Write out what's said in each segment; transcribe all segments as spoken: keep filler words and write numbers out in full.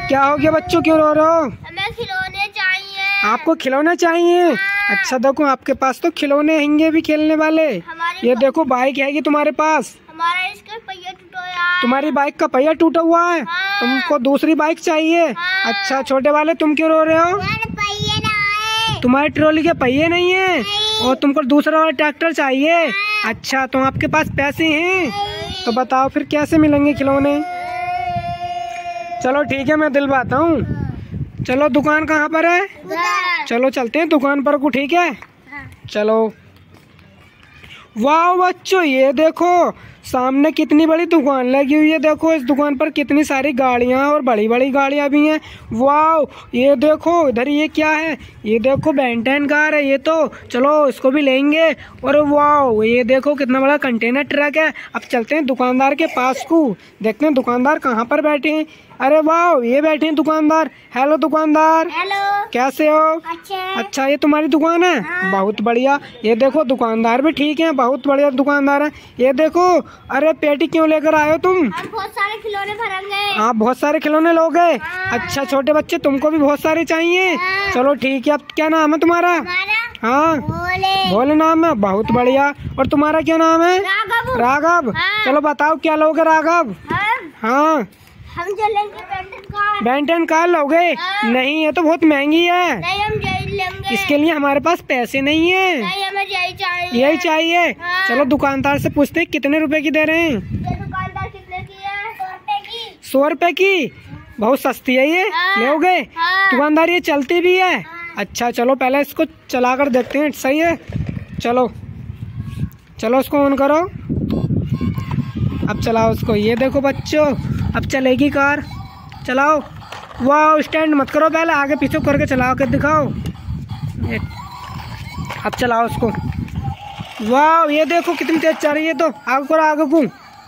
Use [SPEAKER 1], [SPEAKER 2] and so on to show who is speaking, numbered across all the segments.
[SPEAKER 1] क्या हो गया बच्चों, क्यों रो रहे हो?
[SPEAKER 2] हमें खिलौने चाहिए।
[SPEAKER 1] आपको खिलौना चाहिए?
[SPEAKER 2] हाँ।
[SPEAKER 1] अच्छा देखो आपके पास तो खिलौने हैंगे भी खेलने वाले। ये देखो बाइक हैगी तुम्हारे पास।
[SPEAKER 2] हमारा इसका पहिया टूटा यार।
[SPEAKER 1] तुम्हारी बाइक का पहिया टूटा हुआ है?
[SPEAKER 2] हाँ।
[SPEAKER 1] तुमको दूसरी बाइक चाहिए?
[SPEAKER 2] हाँ।
[SPEAKER 1] अच्छा छोटे वाले तुम क्यों रो रहे हो?
[SPEAKER 2] पहिए ना है।
[SPEAKER 1] तुम्हारी ट्रॉली के पहिए नहीं है और तुमको दूसरा वाला ट्रैक्टर चाहिए?
[SPEAKER 2] हाँ।
[SPEAKER 1] अच्छा तो आपके पास पैसे हैं तो बताओ फिर कैसे मिलेंगे खिलौने? चलो ठीक है मैं दिलवाता हूँ। चलो दुकान कहाँ पर है? चलो चलते हैं दुकान पर को, ठीक है? चलो। वाह बच्चों ये देखो सामने कितनी बड़ी दुकान लगी हुई है। देखो इस दुकान पर कितनी सारी गाड़ियां और बड़ी बड़ी गाड़ियां भी हैं। वाह ये देखो इधर ये क्या है? ये देखो बेंटेन कार है ये तो। चलो इसको भी लेंगे। और वाह ये देखो कितना बड़ा कंटेनर ट्रक है। अब चलते हैं दुकानदार के पास को, देखते हैं दुकानदार कहाँ पर बैठे हैं। अरे वाह ये बैठे हैं दुकानदार। हेलो दुकानदार।
[SPEAKER 2] हेलो।
[SPEAKER 1] कैसे हो?
[SPEAKER 2] अच्छा।
[SPEAKER 1] अच्छा ये तुम्हारी दुकान है?
[SPEAKER 2] हाँ।
[SPEAKER 1] बहुत बढ़िया। ये देखो दुकानदार भी ठीक है, बहुत बढ़िया दुकानदार है। ये देखो अरे पेटी क्यों लेकर आए हो तुम?
[SPEAKER 2] हम बहुत सारे खिलौने भरेंगे।
[SPEAKER 1] आप बहुत सारे खिलौने लोगे?
[SPEAKER 2] हाँ।
[SPEAKER 1] अच्छा छोटे बच्चे तुमको भी बहुत सारे चाहिए?
[SPEAKER 2] हाँ।
[SPEAKER 1] चलो ठीक है। अब क्या नाम है तुम्हारा?
[SPEAKER 2] हमारा
[SPEAKER 1] हाँ
[SPEAKER 2] भोले।
[SPEAKER 1] भोले नाम है, बहुत बढ़िया। और तुम्हारा क्या नाम है?
[SPEAKER 2] राघव।
[SPEAKER 1] राघव।
[SPEAKER 2] हाँ।
[SPEAKER 1] चलो बताओ क्या लोगे राघव?
[SPEAKER 2] हम
[SPEAKER 1] हाँ
[SPEAKER 2] हम चलेंगे बेंटन कार।
[SPEAKER 1] बेंटन कार लोगे?
[SPEAKER 2] हाँ।
[SPEAKER 1] नहीं ये तो बहुत महंगी है।
[SPEAKER 2] नहीं हम यही लेंगे।
[SPEAKER 1] इसके लिए हमारे पास पैसे नहीं है।
[SPEAKER 2] नहीं हमें यही चाहिए।
[SPEAKER 1] यही चाहिए?
[SPEAKER 2] हाँ।
[SPEAKER 1] चलो दुकानदार से पूछते हैं कितने रुपए की दे रहे हैं।
[SPEAKER 2] ये दुकानदार कितने की है? सौ रुपए की।
[SPEAKER 1] सौ रुपए की? बहुत सस्ती है ये।
[SPEAKER 2] हाँ।
[SPEAKER 1] लोगे?
[SPEAKER 2] हाँ।
[SPEAKER 1] दुकानदार ये चलती भी है?
[SPEAKER 2] हाँ।
[SPEAKER 1] अच्छा चलो पहले इसको चला कर देखते हैं। सही है चलो चलो इसको ऑन करो। अब चलाओ उसको। ये देखो बच्चों अब चलेगी कार, चलाओ। वाह स्टैंड मत करो, पहले आगे पीछे करके चलाओ के दिखाओ। ये- अब चलाओ उसको। वाह ये देखो कितनी तेज चल रही है। तो आगे करो, आगे को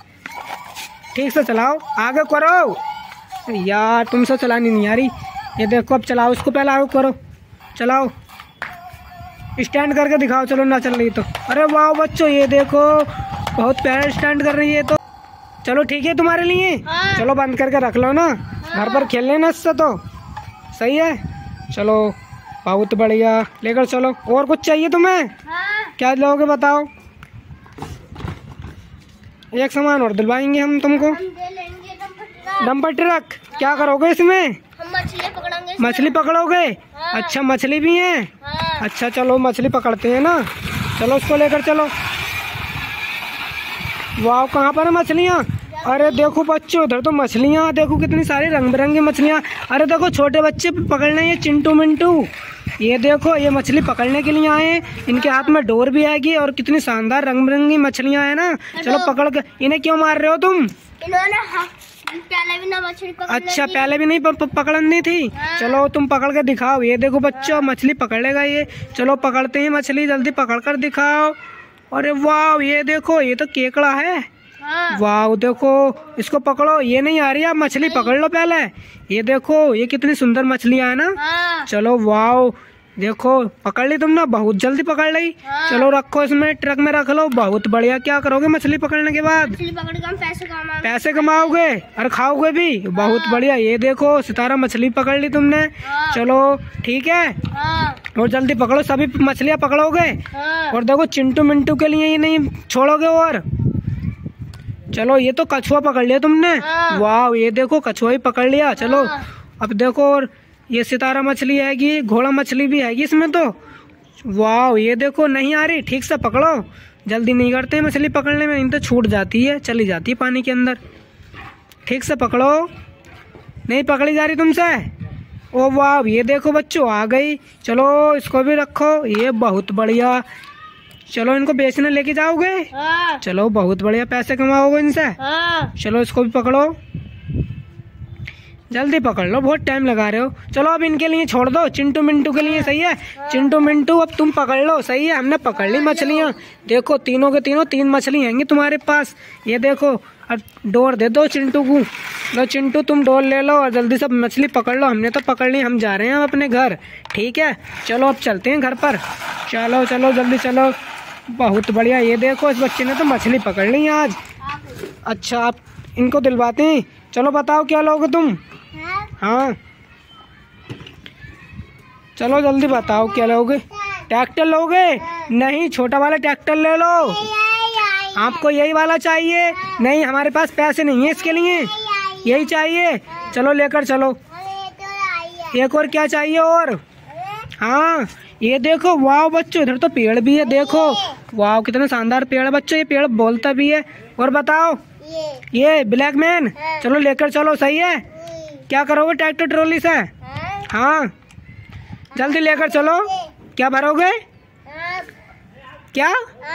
[SPEAKER 1] ठीक से चलाओ, आगे करो। यार तुमसे चलानी नहीं आ रही। ये देखो अब चलाओ उसको, पहले आगे करो, चलाओ। स्टैंड करके दिखाओ। चलो ना चल रही तो। अरे वाह बच्चों ये देखो बहुत प्यारा स्टैंड कर रही है। तो चलो ठीक है तुम्हारे लिए।
[SPEAKER 2] हाँ।
[SPEAKER 1] चलो बंद करके रख लो ना, घर पर खेल लेना इससे तो। सही है चलो बहुत बढ़िया, लेकर चलो। और कुछ चाहिए तुम्हें?
[SPEAKER 2] हाँ।
[SPEAKER 1] क्या लोगे बताओ? एक सामान और दिलवाएंगे हम तुमको।
[SPEAKER 2] हम दे लेंगे डंपर ट्रक।
[SPEAKER 1] Dumper truck? क्या करोगे इसमें?
[SPEAKER 2] हम मछली पकड़ेंगे इसमें।
[SPEAKER 1] मछली पकड़ोगे?
[SPEAKER 2] हाँ।
[SPEAKER 1] अच्छा मछली भी है?
[SPEAKER 2] हाँ।
[SPEAKER 1] अच्छा चलो मछली पकड़ते हैं ना। चलो उसको लेकर चलो। वाह कहाँ पर है मछलियाँ? अरे देखो बच्चों उधर तो मछलियाँ देखो कितनी सारी रंग बिरंगी मछलियाँ। अरे देखो छोटे बच्चे पकड़ने ये चिंटू मिंटू। ये देखो ये मछली पकड़ने के लिए आए हैं। इनके हाथ में डोर भी आएगी और कितनी शानदार रंग बिरंगी मछलियाँ है ना। चलो पकड़ के। इन्हें क्यों मार रहे हो तुम?
[SPEAKER 2] इन्होंने हाँ, पहले भी ना मछली पकड़
[SPEAKER 1] अच्छा
[SPEAKER 2] ली।
[SPEAKER 1] पहले भी नहीं प- प- पकड़नी थी?
[SPEAKER 2] हाँ।
[SPEAKER 1] चलो तुम पकड़ के दिखाओ। ये देखो बच्चों मछली पकड़ लेगा ये। चलो पकड़ते हैं मछली, जल्दी पकड़ कर दिखाओ। अरे वाह ये देखो ये तो केकड़ा है।
[SPEAKER 2] हाँ।
[SPEAKER 1] वाह देखो इसको पकड़ो। ये नहीं आ रही, आप मछली पकड़ लो पहले। ये देखो ये कितनी सुंदर मछलियाँ है ना।
[SPEAKER 2] हाँ।
[SPEAKER 1] चलो वाह देखो पकड़ ली तुमने, बहुत जल्दी पकड़ ली।
[SPEAKER 2] हाँ।
[SPEAKER 1] चलो रखो इसमें, ट्रक में रख लो। बहुत बढ़िया। क्या करोगे मछली पकड़ने के बाद?
[SPEAKER 2] मछली पकड़ के हम पैसे कमाएंगे।
[SPEAKER 1] पैसे कमाओगे और खाओगे भी? बहुत
[SPEAKER 2] हाँ।
[SPEAKER 1] बढ़िया। ये देखो सितारा मछली पकड़ ली तुमने।
[SPEAKER 2] हाँ।
[SPEAKER 1] चलो ठीक है
[SPEAKER 2] हाँ।
[SPEAKER 1] और जल्दी पकड़ो, सभी मछलियाँ पकड़ोगे।
[SPEAKER 2] हाँ।
[SPEAKER 1] और देखो चिंटू मिंटू के लिए ये नहीं छोड़ोगे। और चलो ये तो कछुआ पकड़ लिया तुमने।
[SPEAKER 2] हाँ।
[SPEAKER 1] वाह ये देखो कछुआ ही पकड़ लिया। चलो
[SPEAKER 2] हाँ।
[SPEAKER 1] अब देखो और ये सितारा मछली हैगी, घोड़ा मछली भी हैगी इसमें तो। वाह ये देखो नहीं आ रही, ठीक से पकड़ो। जल्दी नहीं करते मछली पकड़ने में, इन तो छूट जाती है, चली जाती है पानी के अंदर। ठीक से पकड़ो, नहीं पकड़ी जा रही तुमसे। ओ वाह ये देखो बच्चों आ गई। चलो इसको भी रखो। ये बहुत बढ़िया। चलो इनको बेचने लेके जाओगे?
[SPEAKER 2] हाँ।
[SPEAKER 1] चलो बहुत बढ़िया, पैसे कमाओगे इनसे।
[SPEAKER 2] हाँ।
[SPEAKER 1] चलो इसको भी पकड़ो, जल्दी पकड़ लो, बहुत टाइम लगा रहे हो। चलो अब इनके लिए छोड़ दो, चिंटू मिंटू के लिए। सही है चिंटू मिंटू अब तुम पकड़ लो। सही है हमने पकड़ ली मछलियाँ। देखो तीनों के तीनों तीन मछली हैंगी तुम्हारे पास। ये देखो अब डोर दे दो चिंटू को। लो चिंटू तुम डोर ले लो और जल्दी से मछली पकड़ लो। हमने तो पकड़ ली, हम जा रहे हैं अपने घर। ठीक है चलो अब चलते हैं घर पर। चलो चलो जल्दी चलो। बहुत बढ़िया। ये देखो इस बच्चे ने तो मछली पकड़ ली आज। अच्छा आप इनको दिलवाते हैं। चलो बताओ क्या लोगे तुम? हाँ चलो जल्दी बताओ क्या लोगे। ट्रैक्टर लोगे? नहीं, छोटा वाला ट्रैक्टर ले लो। आपको यही वाला चाहिए? नहीं, हमारे पास पैसे नहीं है इसके लिए, यही चाहिए। चलो लेकर चलो। एक और क्या चाहिए? और हाँ ये देखो, वाह बच्चों इधर तो पेड़ भी है, देखो वाह कितना शानदार पेड़ है बच्चों, ये पेड़ बोलता भी है। और बताओ ये ब्लैक मैन, चलो लेकर चलो। सही है, क्या करोगे ट्रैक्टर ट्रॉली से? हाँ जल्दी लेकर चलो। क्या भरोगे? क्या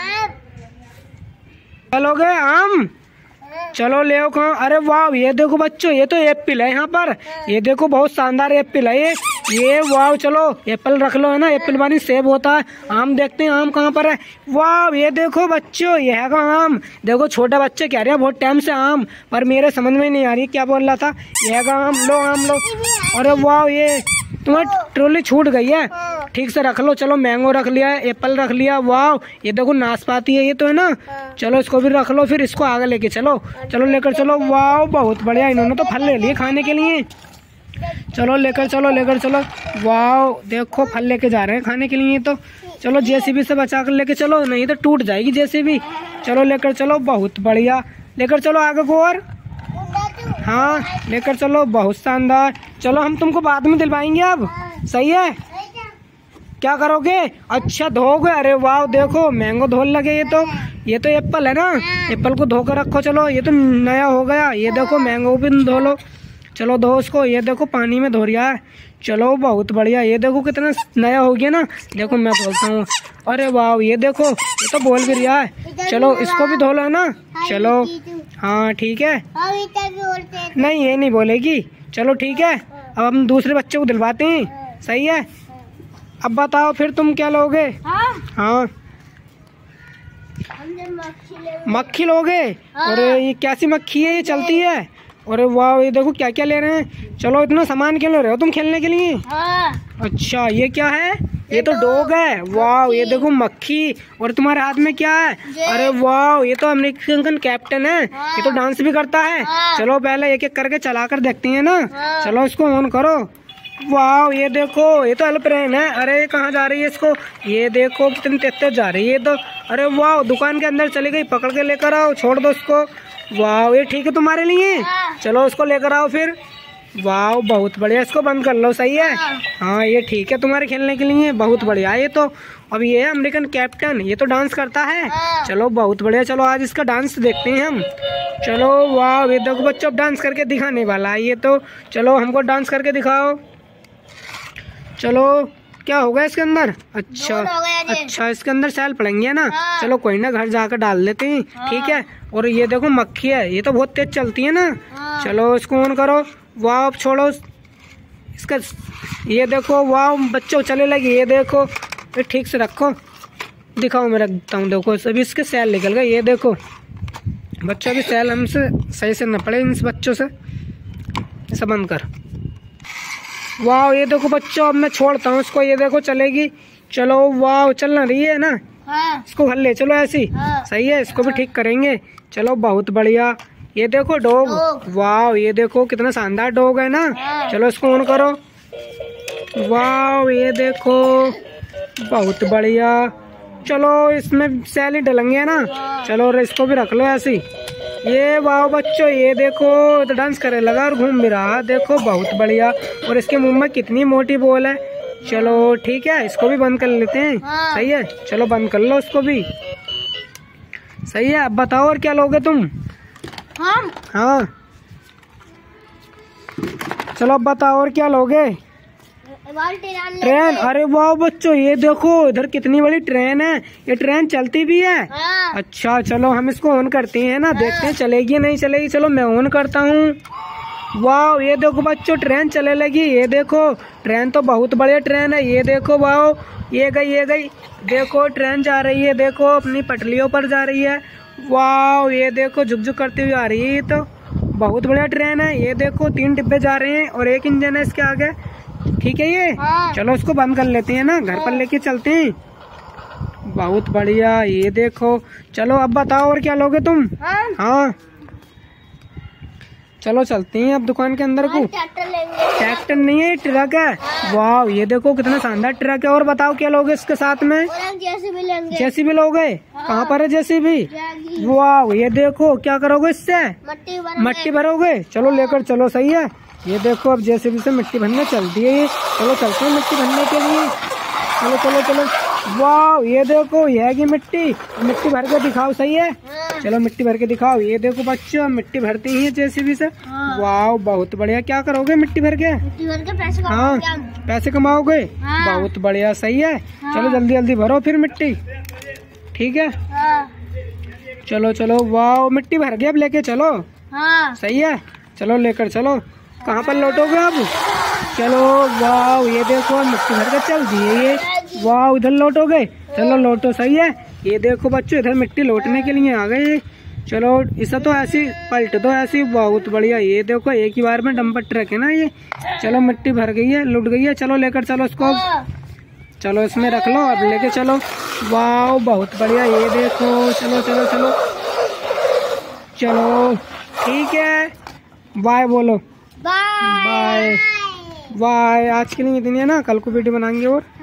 [SPEAKER 1] चलोगे? आम? चलो ले आओ। कहाँ? अरे वाह ये देखो बच्चों, ये तो एप्पल है यहाँ पर, ये देखो बहुत शानदार एप्पल है ये ये वाह चलो एप्पल रख लो, है ना, एप्पल मानी सेब होता है। आम देखते हैं, आम कहाँ पर है? वाह ये देखो बच्चों, ये है का आम। देखो छोटे बच्चे कह रहे हैं बहुत टाइम से आम, पर मेरे समझ में नहीं आ रही क्या बोल रहा था। ये है का आम, लो आम लो। अरे वाह ये तुम्हारी ट्रॉली छूट गई है, ठीक से रख लो। चलो मैंगो रख लिया, एप्पल रख लिया, वाह ये देखो नाशपाती है ये तो, है ना। चलो इसको भी रख लो, फिर इसको आगे लेके चलो। चलो लेकर चलो। वाह बहुत बढ़िया, इन्होंने तो फल ले लिए खाने के लिए। चलो लेकर चलो, लेकर चलो। वाह देखो फल लेके जा रहे हैं खाने के लिए तो। चलो जेसीबी से बचा कर लेके चलो, नहीं तो टूट जाएगी जेसीबी। चलो लेकर चलो, बहुत बढ़िया, लेकर चलो आगे को। और हाँ लेकर चलो, बहुत शानदार। चलो हम तुमको बाद में दिलवाएंगे अब, सही है। क्या करोगे? अच्छा धोगे? अरे वाह देखो मैंगो धोल लगे, ये तो ये तो एप्पल है ना, एप्पल को धो कर रखो। चलो ये तो नया हो गया, ये देखो मैंगो भी धो लो। चलो धो उसको, ये देखो पानी में धो रिया है। चलो बहुत बढ़िया, ये देखो कितना नया हो गया ना। देखो मैं बोलता हूँ, अरे वाह ये देखो ये तो बोल भी रिया है। चलो इसको भी धो लो, है ना। चलो हाँ ठीक है, नहीं ये नहीं बोलेगी। चलो ठीक है, अब हम दूसरे बच्चे को दिलवाते हैं, सही है। अब बताओ फिर तुम क्या लोगे? हाँ मक्खी लोगे? और ये कैसी मक्खी है, ये चलती है? अरे वाह ये देखो क्या क्या ले रहे हैं। चलो इतना सामान क्यों ले रहे हो तुम खेलने के लिए? अच्छा ये क्या है? ये तो डॉग है। वाह ये देखो मक्खी, और तुम्हारे हाथ में क्या है? अरे वाह ये तो अमेरिकन कैप्टन है, ये तो डांस भी करता है। चलो पहले एक एक करके चला कर देखते हैं ना। चलो इसको ऑन करो। वाह ये देखो ये तो एरोप्लेन है। अरे कहाँ जा रही है इसको? ये देखो कितनी तेज तेज जा रही है तो। अरे वाह दुकान के अंदर चली गई, पकड़ के लेकर आओ, छोड़ दो उसको। वाह ये ठीक है तुम्हारे लिए, चलो उसको लेकर आओ फिर। वाह बहुत बढ़िया, इसको बंद कर लो, सही है। हाँ ये ठीक है तुम्हारे खेलने के लिए, बहुत बढ़िया। ये तो अब ये है अमेरिकन कैप्टन, ये तो डांस करता है। चलो बहुत बढ़िया, चलो आज इसका डांस देखते हैं हम। चलो वाह ये देखो बच्चों, अब डांस करके दिखाने वाला है ये तो। चलो हमको डांस करके दिखाओ। चलो क्या होगा इसके अंदर? अच्छा अच्छा इसके अंदर सेल पड़ेंगे ना। हाँ। चलो कोई ना, घर जाकर डाल लेते हैं। हाँ। ठीक है। और ये देखो मक्खी है, ये तो बहुत तेज चलती है ना। हाँ। चलो इसको ऑन करो। वाह अब छोड़ो इसका, ये देखो वाह बच्चों चले लगी, ये देखो ये ठीक से रखो, दिखाओ मैं रखता हूँ। देखो सभी इसके सेल निकल गए, ये देखो बच्चों की सेल हमसे सही से न पड़े इन बच्चों से। इसे बंद कर। वाह ये देखो बच्चों, अब मैं छोड़ता हूँ इसको, ये देखो चलेगी। चलो वाह चलना रही है ना। हाँ। इसको घर ले चलो ऐसी। हाँ। सही है, इसको भी ठीक करेंगे। चलो बहुत बढ़िया, ये देखो डॉग। वाह ये देखो कितना शानदार डॉग है ना। हाँ। चलो इसको ऑन करो। वाह ये देखो बहुत बढ़िया। चलो इसमें सैली डलेंगे ना। हाँ। चलो इसको भी रख लो ऐसी। ये वाह बच्चों ये देखो तो डांस करे लगा और घूम भी रहा, देखो बहुत बढ़िया। और इसके मुंह में कितनी मोटी बॉल है। चलो ठीक है, इसको भी बंद कर लेते हैं। हाँ। सही है, चलो बंद कर लो इसको भी। सही है, अब बताओ और क्या लोगे तुम? हाँ हाँ चलो अब बताओ और क्या लोगे? ट्रेन? अरे वाह बच्चों ये देखो इधर कितनी बड़ी ट्रेन है, ये ट्रेन चलती भी है। हाँ। अच्छा चलो हम इसको ऑन करते हैं ना। हाँ। देखते हैं चलेगी या नहीं चलेगी। चलो मैं ऑन करता हूँ। वाह ये देखो बच्चों ट्रेन चले लगी, ये देखो ट्रेन तो बहुत बढ़िया ट्रेन है। ये देखो वाह ये गई ये गई, देखो ट्रेन जा रही है, देखो अपनी पटलियों पर जा रही है। वाह ये देखो झुक झुक करती हुई आ रही है, ये तो बहुत बढ़िया ट्रेन है। ये देखो तीन डिब्बे जा रहे हैं और एक इंजन है इसके आगे। ठीक है ये। हाँ। चलो इसको बंद कर लेते हैं ना, घर पर लेके चलते हैं। बहुत बढ़िया, ये देखो। चलो अब बताओ और क्या लोगे तुम? हाँ, हाँ। चलो चलते हैं अब दुकान के अंदर को।
[SPEAKER 2] ट्रैक्टर लेंगे।
[SPEAKER 1] ट्रैक्टर नहीं है, ट्रक है। वाह, ये देखो कितना शानदार ट्रक है। और बताओ क्या लोगे इसके साथ में?
[SPEAKER 2] जेसीबी लेंगे।
[SPEAKER 1] जेसीबी लोगे?
[SPEAKER 2] हाँ।
[SPEAKER 1] कहाँ पर है जेसीबी? वाह, ये देखो क्या करोगे इससे?
[SPEAKER 2] मट्टी
[SPEAKER 1] मट्टी भरोगे? चलो लेकर चलो, सही है। ये देखो अब जेसीबी से मिट्टी भरने चलती है ये। चलो चलते हैं मिट्टी भरने के लिए। चलो चलो चलो। वाह, ये देखो ये है कि मिट्टी मिट्टी भर के दिखाओ, सही है।
[SPEAKER 2] हाँ।
[SPEAKER 1] चलो मिट्टी भर के दिखाओ। ये देखो बच्चों, मिट्टी भरती ही है जेसीबी से।
[SPEAKER 2] हाँ।
[SPEAKER 1] वाह, बहुत बढ़िया। क्या करोगे मिट्टी भर के?
[SPEAKER 2] मिट्टी भर के पैसे
[SPEAKER 1] हाँ,
[SPEAKER 2] कमाएंगे हम।
[SPEAKER 1] पैसे कमाओगे?
[SPEAKER 2] हाँ।
[SPEAKER 1] बहुत बढ़िया, सही है।
[SPEAKER 2] हाँ।
[SPEAKER 1] चलो जल्दी जल्दी भरो फिर मिट्टी, ठीक है।
[SPEAKER 2] हाँ।
[SPEAKER 1] चलो चलो। वाह, मिट्टी भर गई, अब लेके चलो।
[SPEAKER 2] हाँ।
[SPEAKER 1] सही है, चलो लेकर चलो। कहाँ पर लौटोगे अब? चलो। वाह, ये देखो मिट्टी भर के चल दी है ये। वाह, उधर लौटोगे? चलो लौटो, सही है। ये देखो बच्चों, इधर मिट्टी लौटने के लिए आ गए। चलो इसे तो ऐसी पलट दो, ऐसी। बहुत बढ़िया। ये देखो एक ही बार में डंपर ट्रक है ना ये। चलो मिट्टी भर गई है, लुट गई है। चलो लेकर चलो इसको। चलो इसमें रख लो, अब लेके चलो। वाह, बहुत बढ़िया। ये देखो, चलो चलो चलो चलो, ठीक है। बाय बोलो।
[SPEAKER 2] Bye
[SPEAKER 1] bye bye. आज के लिए इतनी है ना, कल को वीडियो बनाएंगे और